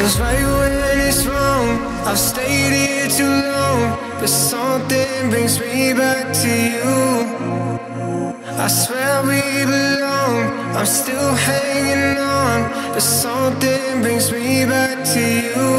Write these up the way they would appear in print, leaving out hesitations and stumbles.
Feels right when it's wrong. I've stayed here too long, but something brings me back to you. I swear we belong. I'm still hanging on, but something brings me back to you.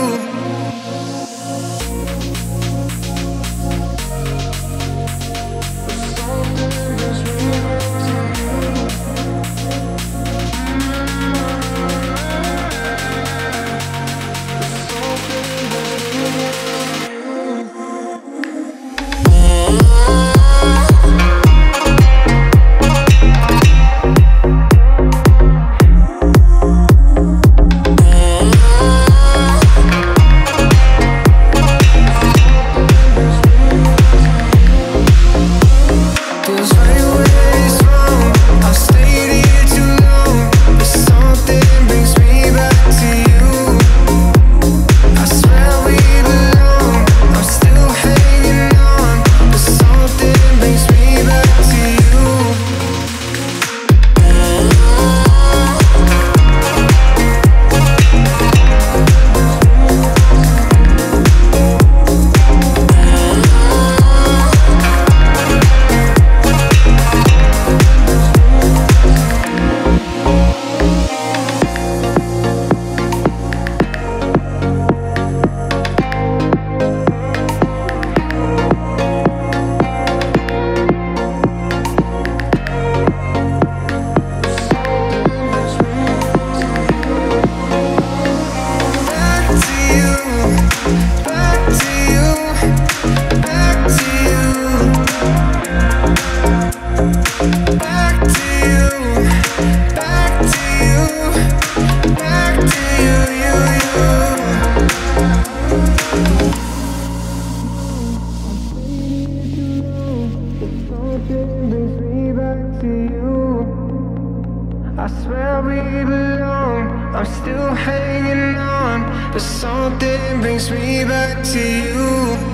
I swear we belong. I'm still hanging on, but something brings me back to you.